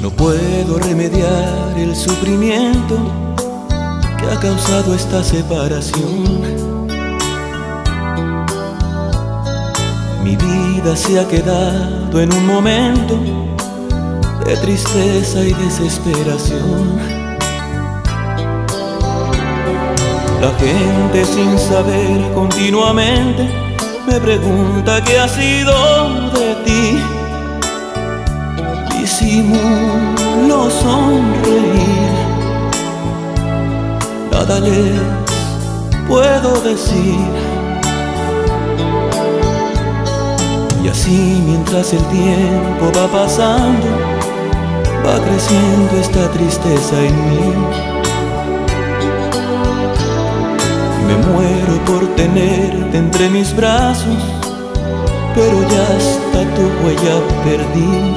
No puedo remediar el sufrimiento que ha causado esta separación. Mi vida se ha quedado en un momento de tristeza y desesperación. La gente sin saber continuamente me pregunta qué ha sido de ti. Disimulo sonreír, nada les puedo decir. Y así mientras el tiempo va pasando, va creciendo esta tristeza en mí. Me muero por tenerte entre mis brazos, pero ya hasta tu huella perdí.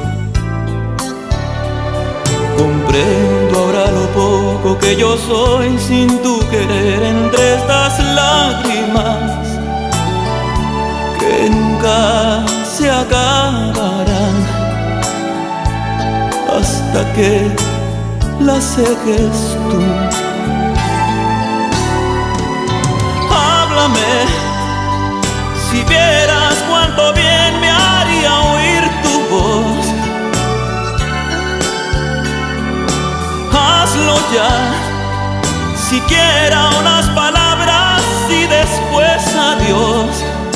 Comprendo ahora lo poco que yo soy sin tu querer entre estas lágrimas que nunca se acabarán hasta que las seques tú. Si vieras cuánto bien me haría oír tu voz, hazlo ya, siquiera unas palabras y después adiós.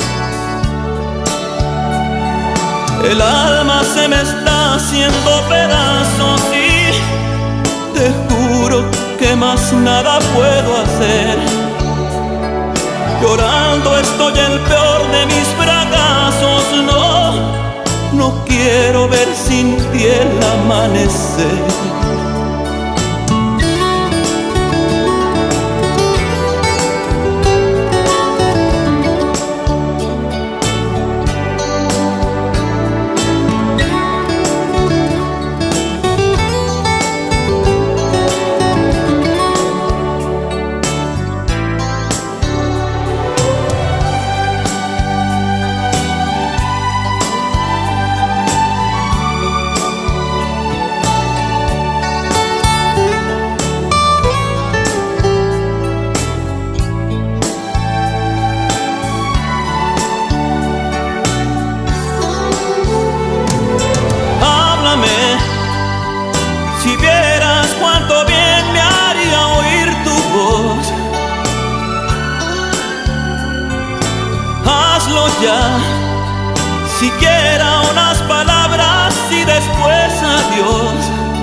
El alma se me está haciendo pedazos y te juro que más nada puedo hacer. Llorando estoy el peor de mis fracasos. No quiero ver sin ti el amanecer. Si vieras cuánto bien me haría oír tu voz, hazlo ya, siquiera unas palabras y después adiós.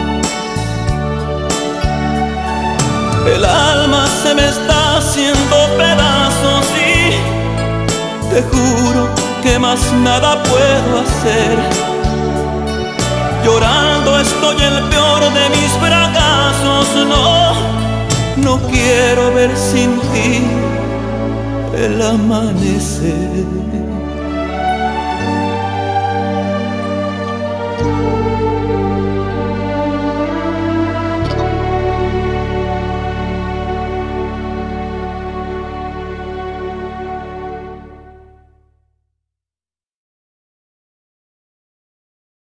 El alma se me está haciendo pedazos y te juro que más nada puedo hacer. Llorando estoy el peor de mis fracasos. No quiero ver sin ti el amanecer.